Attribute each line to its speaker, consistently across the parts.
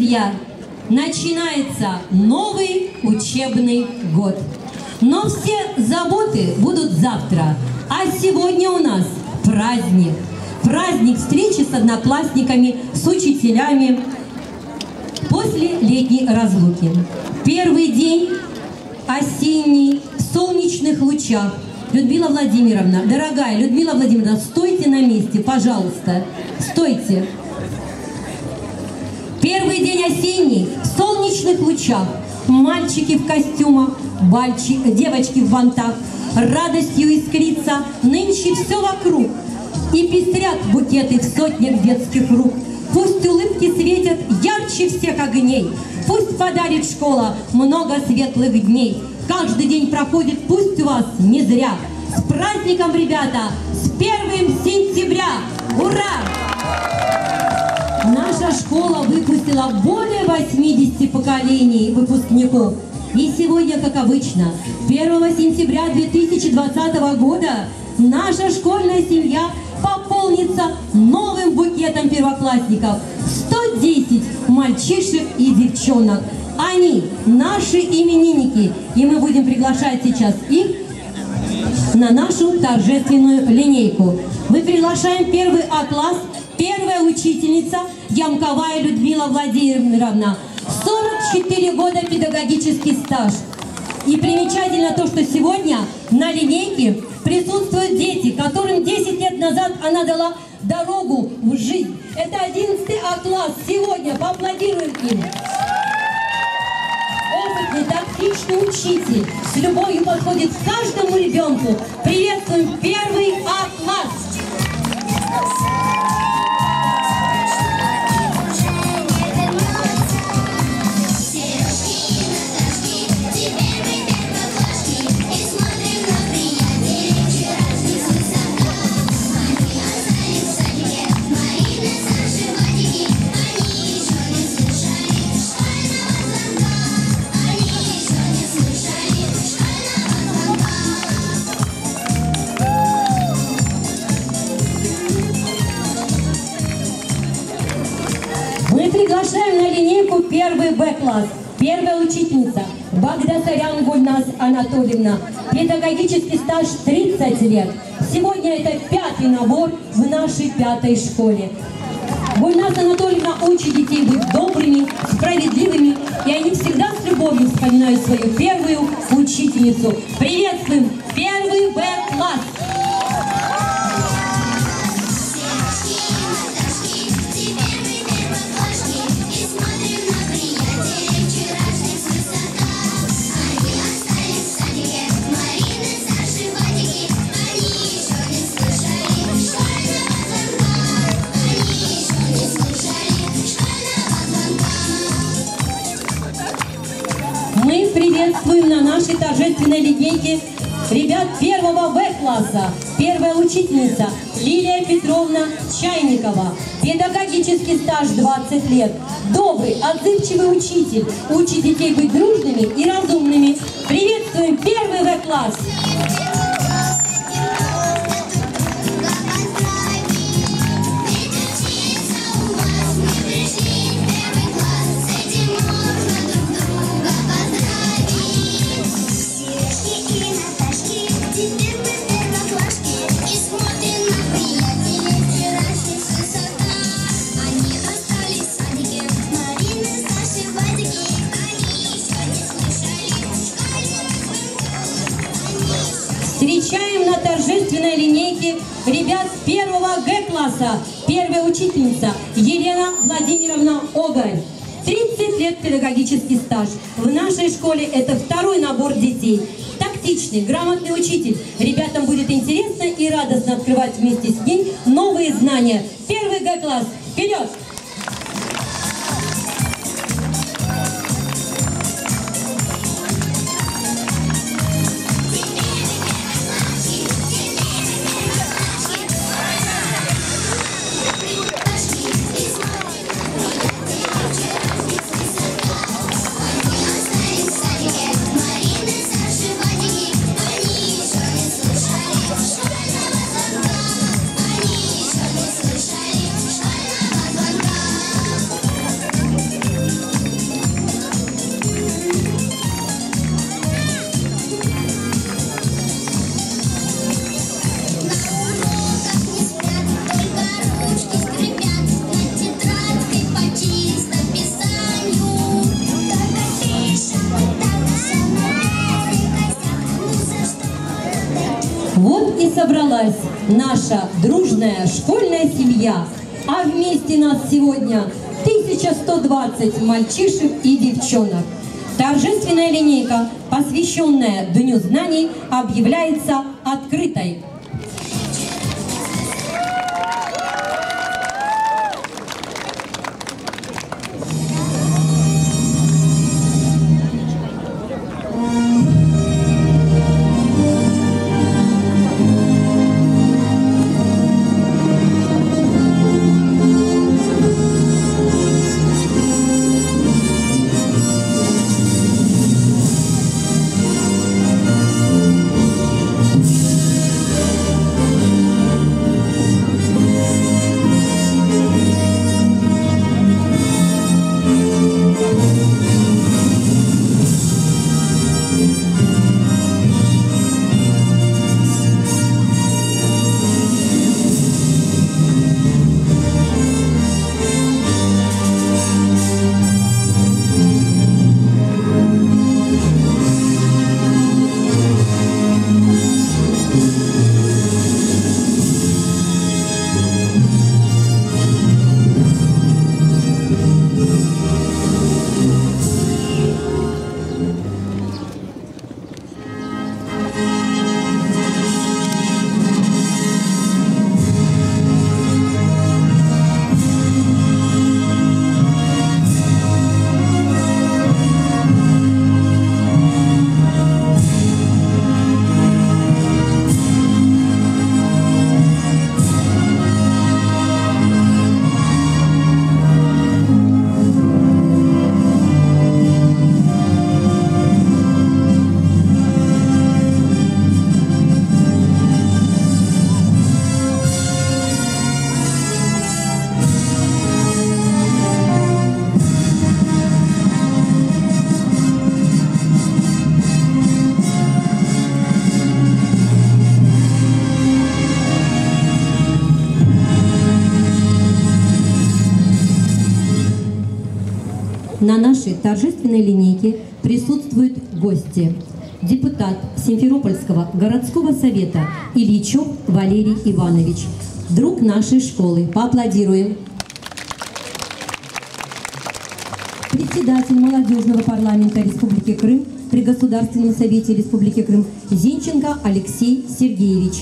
Speaker 1: друзья, начинается новый учебный год. Но все заботы будут завтра, а сегодня у нас праздник. Праздник встречи с одноклассниками, с учителями после летней разлуки. Первый день осенний, в солнечных лучах. Людмила Владимировна, дорогая Людмила Владимировна, стойте на месте, пожалуйста, стойте. Первый день осенний, в солнечных лучах. Мальчики в костюмах, девочки в бантах. Радостью искрится нынче все вокруг. И пестрят букеты в сотнях детских рук. Пусть улыбки светят ярче всех огней. Пусть подарит школа много светлых дней. Каждый день проходит, пусть у вас не зря. С праздником, ребята! С 1 сентября! Ура! Наша школа выпустила более 80 поколений выпускников. И сегодня, как обычно, 1 сентября 2020 года наша школьная семья пополнится новым букетом первоклассников. 110 мальчишек и девчонок. Они наши именинники, и мы будем приглашать сейчас их на нашу торжественную линейку. Мы приглашаем первый А-класс, первая учительница Ямковая Людмила Владимировна. 44 года педагогический стаж. И примечательно то, что сегодня на линейке присутствуют дети, которым 10 лет назад она дала дорогу в жизнь. Это 11 А-класс. Сегодня поаплодируем им. Опытный, тактичный учитель с любовью подходит к каждому ребенку. Приветствуем первый А-класс. Приглашаем на линейку первый Б-класс. Первая учительница Багдасарян Гульнас Анатольевна. Педагогический стаж 30 лет. Сегодня это 5-й набор в нашей 5-й школе. Гульнас Анатольевна учит детей быть добрыми, справедливыми, и они всегда с любовью вспоминают свою первую учительницу. Приветствуем первый Б-класс. Мы приветствуем на нашей торжественной линейке ребят первого В-класса. Первая учительница Лилия Петровна Чайникова. Педагогический стаж 20 лет. Добрый, отзывчивый учитель. Учит детей быть дружными и разумными. Приветствуем первый В-класс. Встречаем на торжественной линейке ребят первого Г-класса. Первая учительница Елена Владимировна Огарь. 30 лет педагогический стаж. В нашей школе это 2-й набор детей. Тактичный, грамотный учитель. Ребятам будет интересно и радостно открывать вместе с ней новые знания. Первый Г-класс. Вперед! собралась наша дружная школьная семья, а вместе нас сегодня 1120 мальчишек и девчонок. Торжественная линейка, посвященная Дню знаний, объявляется открытой. На нашей торжественной линейке присутствуют гости. Депутат Симферопольского городского совета Ильичев Валерий Иванович, друг нашей школы. Поаплодируем. Председатель молодежного парламента Республики Крым при Государственном совете Республики Крым Зинченко Алексей Сергеевич.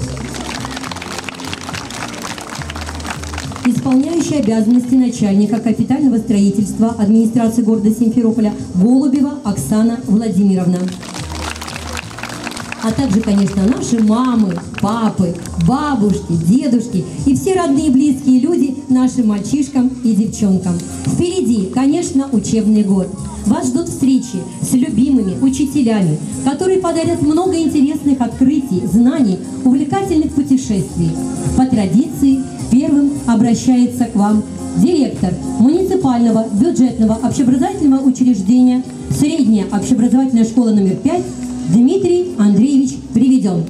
Speaker 1: Исполняющий обязанности начальника капитального строительства администрации города Симферополя Голубева Оксана Владимировна. А также, конечно, наши мамы, папы, бабушки, дедушки и все родные и близкие люди нашим мальчишкам и девчонкам. Впереди, конечно, учебный год. Вас ждут встречи с любимыми учителями, которые подарят много интересных открытий, знаний, увлекательных путешествий. По традиции, первым обращается к вам директор муниципального бюджетного общеобразовательного учреждения «Средняя общеобразовательная школа номер 5» Дмитрий Андреевич Приведен.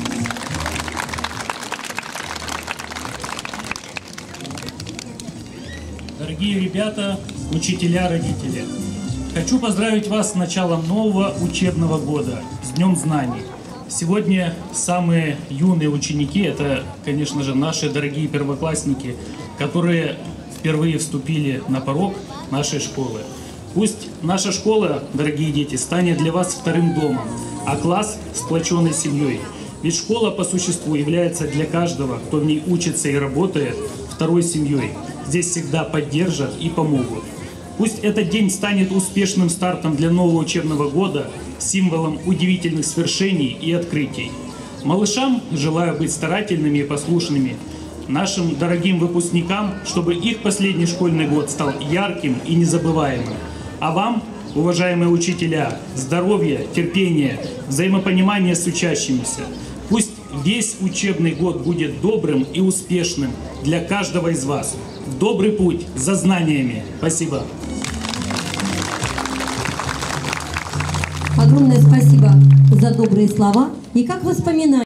Speaker 2: Дорогие ребята, учителя, родители, хочу поздравить вас с началом нового учебного года, с Днем знаний. Сегодня самые юные ученики, это, конечно же, наши дорогие первоклассники, которые впервые вступили на порог нашей школы. Пусть наша школа, дорогие дети, станет для вас вторым домом, а класс – сплоченной семьей. Ведь школа по существу является для каждого, кто в ней учится и работает, второй семьей. Здесь всегда поддержат и помогут. Пусть этот день станет успешным стартом для нового учебного года, символом удивительных свершений и открытий. Малышам желаю быть старательными и послушными. Нашим дорогим выпускникам, чтобы их последний школьный год стал ярким и незабываемым. А вам, уважаемые учителя, здоровья, терпения, взаимопонимания с учащимися. Пусть весь учебный год будет добрым и успешным для каждого из вас. В добрый путь за знаниями. Спасибо.
Speaker 1: Огромное спасибо за добрые слова и как воспоминания.